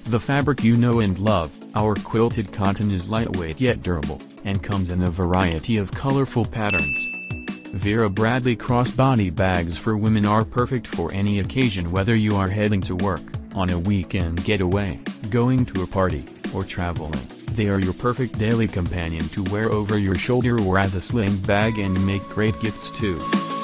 The fabric you know and love, our quilted cotton is lightweight yet durable, and comes in a variety of colorful patterns. Vera Bradley crossbody bags for women are perfect for any occasion, whether you are heading to work, on a weekend getaway, going to a party, or traveling. They are your perfect daily companion to wear over your shoulder or as a sling bag, and make great gifts too.